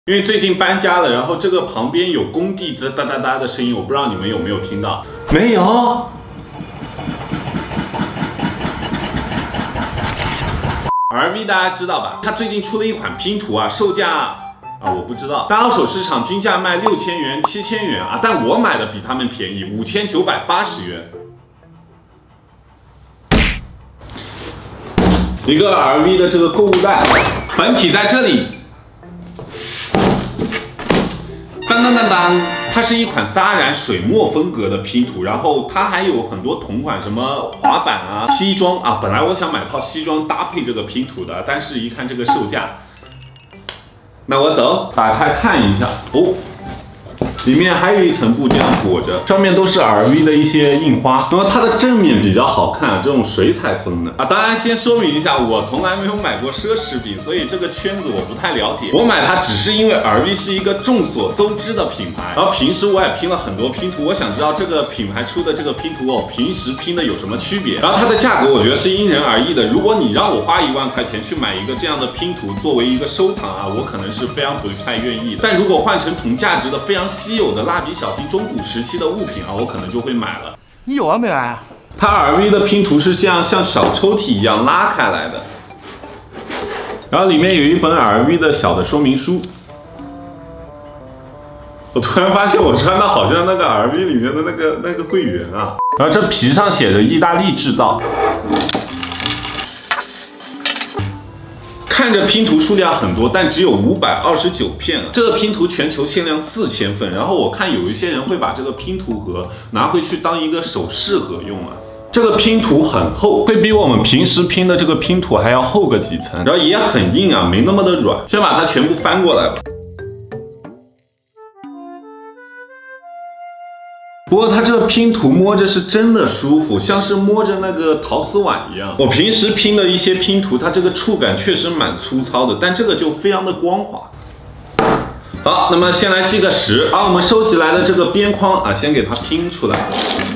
因为最近搬家了，然后这个旁边有工地的哒哒哒的声音，我不知道你们有没有听到？没有。LV 大家知道吧？它最近出了一款拼图啊，售价我不知道，但二手市场均价卖6000元、7000元啊，但我买的比他们便宜，5980元。一个 LV 的这个购物袋，本体在这里。 当当当当，它是一款扎染水墨风格的拼图，然后它还有很多同款，什么滑板啊、西装啊。本来我想买套西装搭配这个拼图的，但是一看这个售价，那我走，打开看一下哦。 里面还有一层布这样裹着，上面都是 LV 的一些印花，然后它的正面比较好看，这种水彩风的啊。当然，先说明一下，我从来没有买过奢侈品，所以这个圈子我不太了解。我买它只是因为 LV 是一个众所周知的品牌，然后平时我也拼了很多拼图，我想知道这个品牌出的这个拼图哦，平时拼的有什么区别？然后它的价格我觉得是因人而异的。如果你让我花1万块钱去买一个这样的拼图作为一个收藏啊，我可能是非常不太愿意的。但如果换成同价值的非常稀有的蜡笔小新中古时期的物品啊，我可能就会买了。 你有完没完啊？ 它 LV 的拼图是这样，像小抽屉一样拉开来的，然后里面有一本 LV 的小的说明书。我突然发现我穿的好像那个 LV 里面的那个柜员啊。然后这皮上写着意大利制造。 看着拼图数量很多，但只有529片啊！这个拼图全球限量4000份。然后我看有一些人会把这个拼图盒拿回去当一个首饰盒用啊。这个拼图很厚，会比我们平时拼的这个拼图还要厚个几层，然后也很硬啊，没那么的软。先把它全部翻过来吧。 不过它这个拼图摸着是真的舒服，像是摸着那个陶瓷碗一样。我平时拼的一些拼图，它这个触感确实蛮粗糙的，但这个就非常的光滑。好，那么先来计个时，把我们收起来的这个边框啊，先给它拼出来。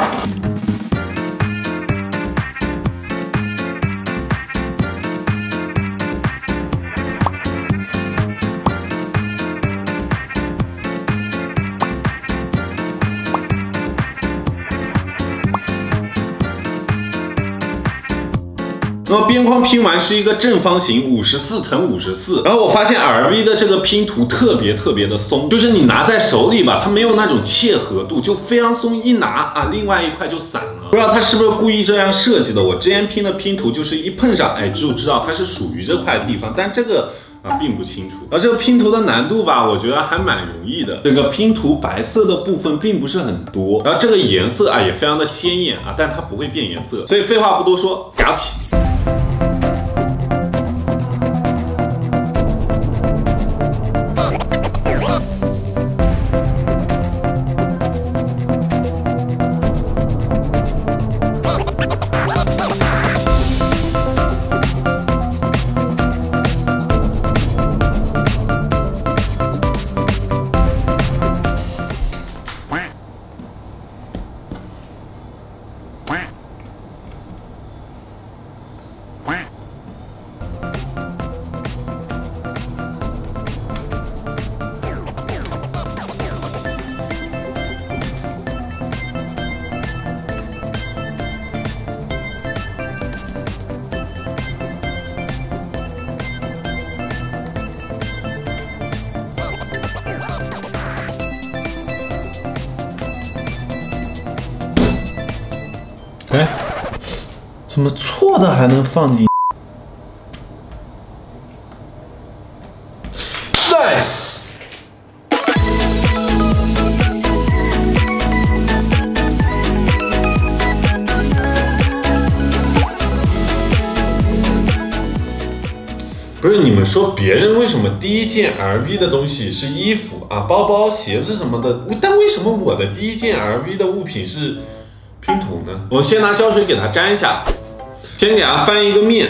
那么边框拼完是一个正方形，54乘54。然后我发现 LV 的这个拼图特别的松，就是你拿在手里吧，它没有那种切合度，就非常松，一拿啊，另外一块就散了。不知道它是不是故意这样设计的？我之前拼的拼图就是一碰上，哎，就知道它是属于这块地方，但这个。 并不清楚，而这个拼图的难度吧，我觉得还蛮容易的。这个拼图白色的部分并不是很多，然后这个颜色啊也非常的鲜艳啊，但它不会变颜色，所以废话不多说，搞起。 哎，怎么错的还能放进 ？Nice。不是你们说别人为什么第一件 LV 的东西是衣服啊、包包、鞋子什么的，但为什么我的第一件 LV 的物品是？ 拼图呢？我先拿胶水给它粘一下，先给它翻一个面。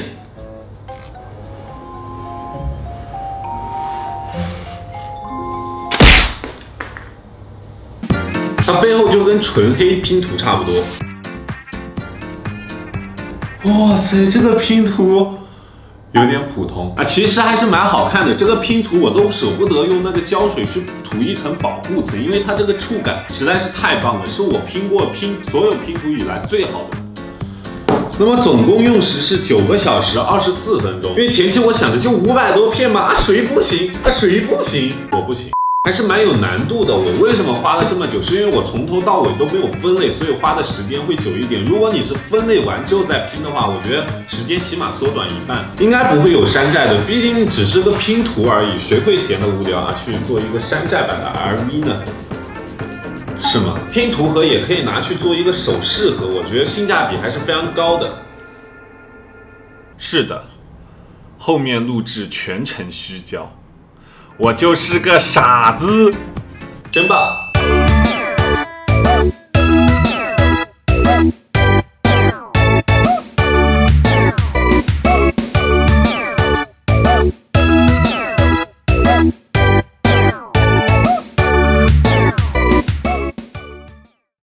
它背后就跟纯黑拼图差不多。哇塞，这个拼图有点普通啊，其实还是蛮好看的。这个拼图我都舍不得用那个胶水去涂一层保护层，因为它这个触感实在是太棒了，是我拼过所有拼图以来最好的。那么总共用时是9个小时24分钟。因为前期我想着就500多片嘛，谁不行？谁不行？我不行。还是蛮有难度的。我为什么花了这么久？是因为我从头到尾都没有分类，所以花的时间会久一点。如果你是分类完之后再拼的话，我觉得时间起码缩短1半，应该不会有山寨的。毕竟只是个拼图而已，谁会闲得无聊啊去做一个山寨版的 RV 呢？是吗？拼图盒也可以拿去做一个首饰盒，我觉得性价比还是非常高的。 是的，后面录制全程虚焦。我就是个傻子， 真棒！